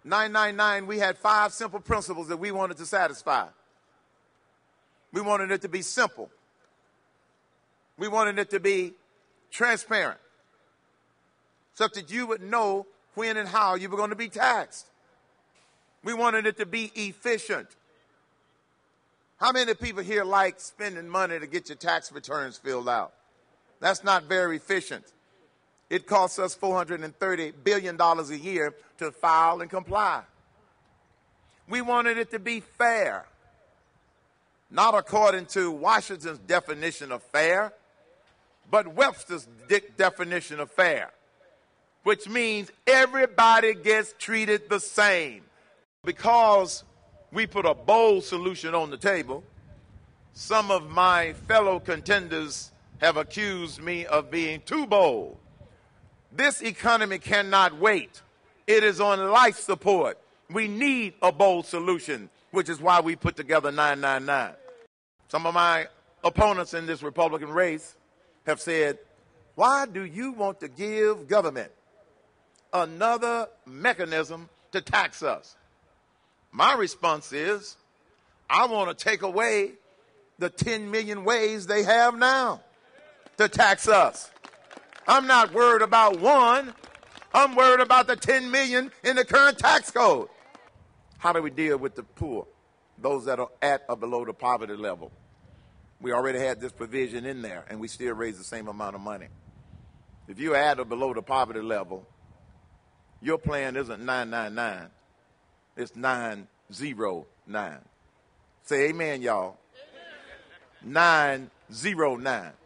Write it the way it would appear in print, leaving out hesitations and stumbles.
999, we had 5 simple principles that we wanted to satisfy. We wanted it to be simple. We wanted it to be transparent, such that you would know when and how you were going to be taxed. We wanted it to be efficient. How many people here like spending money to get your tax returns filled out? That's not very efficient. It costs us $430 billion a year to file and comply. We wanted it to be fair, not according to Washington's definition of fair, but Webster's definition of fair, which means everybody gets treated the same. Because we put a bold solution on the table, some of my fellow contenders have accused me of being too bold. This economy cannot wait. It is on life support. We need a bold solution, which is why we put together 999. Some of my opponents in this Republican race have said, why do you want to give government another mechanism to tax us? My response is, I want to take away the 10 million ways they have now to tax us. I'm not worried about one. I'm worried about the 10 million in the current tax code. How do we deal with the poor, those that are at or below the poverty level? We already had this provision in there, and we still raise the same amount of money. If you're at or below the poverty level, your plan isn't 999. It's 909. Say amen, y'all. 909.